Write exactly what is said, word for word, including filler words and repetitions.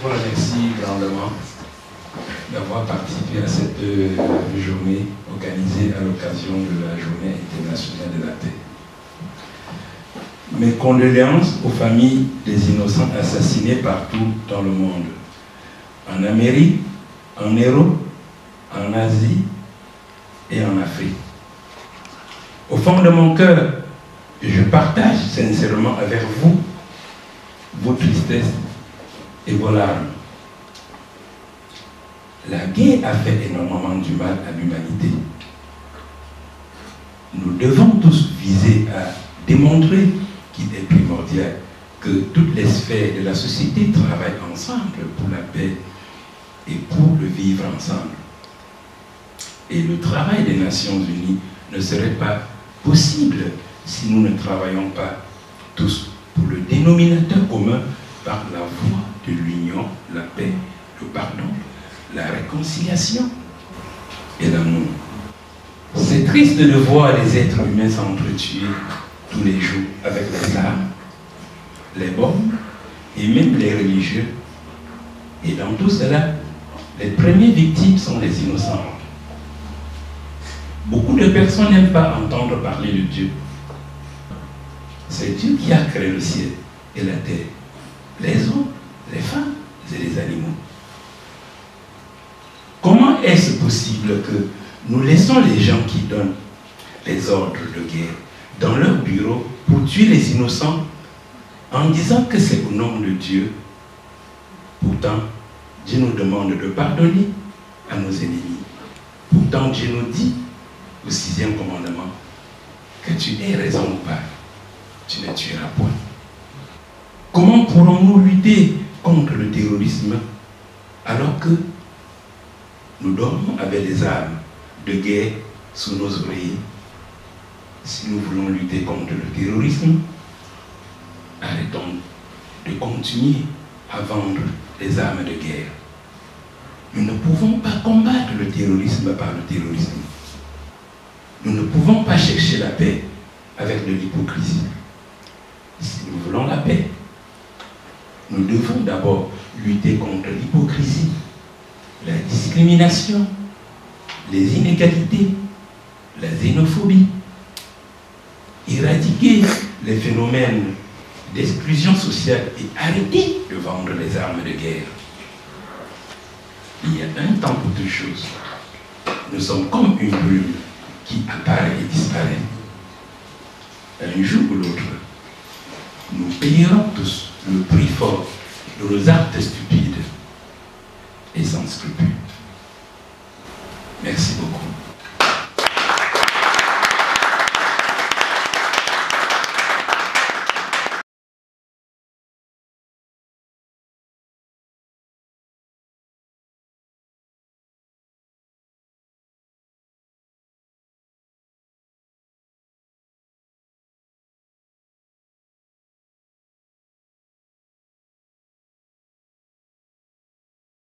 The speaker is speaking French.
vous remercie grandement d'avoir participé à cette euh, journée organisée à l'occasion de la Journée internationale de la paix. Mes condoléances aux familles des innocents assassinés partout dans le monde, en Amérique, en Europe, en Asie et en Afrique. Au fond de mon cœur, je partage sincèrement avec vous vos tristesses et vos larmes. La guerre a fait énormément du mal à l'humanité. Nous devons tous viser à démontrer qu'il est primordial que toutes les sphères de la société travaillent ensemble pour la paix et pour le vivre ensemble. Et le travail des Nations Unies ne serait pas possible si nous ne travaillons pas tous pour le dénominateur commun par la voie de l'union, la paix, le pardon, la réconciliation et l'amour. C'est triste de voir les êtres humains s'entretuer tous les jours avec les armes, les bombes et même les religieux. Et dans tout cela, les premières victimes sont les innocents. Beaucoup de personnes n'aiment pas entendre parler de Dieu. C'est Dieu qui a créé le ciel et la terre, les hommes, les femmes et les animaux. Comment est-ce possible que nous laissons les gens qui donnent les ordres de guerre dans leur bureau pour tuer les innocents en disant que c'est au nom de Dieu? Pourtant, Dieu nous demande de pardonner à nos ennemis. Pourtant, Dieu nous dit au sixième commandement que tu aies raison ou pas, tu ne tueras point. Comment pourrons-nous lutter contre le terrorisme alors que nous dormons avec les armes de guerre sous nos oreillers? Si nous voulons lutter contre le terrorisme, arrêtons de continuer à vendre les armes de guerre. Nous ne pouvons pas combattre le terrorisme par le terrorisme. Nous ne pouvons pas chercher la paix avec de l'hypocrisie. Si nous voulons la paix, nous devons d'abord lutter contre l'hypocrisie, la discrimination, les inégalités, la xénophobie, éradiquer les phénomènes d'exclusion sociale et arrêter de vendre les armes de guerre. Il y a un temps pour toutes choses. Nous sommes comme une brume qui apparaît et disparaît. Un jour ou l'autre, nous payerons tous le prix fort de nos actes stupides et sans scrupules. Merci beaucoup.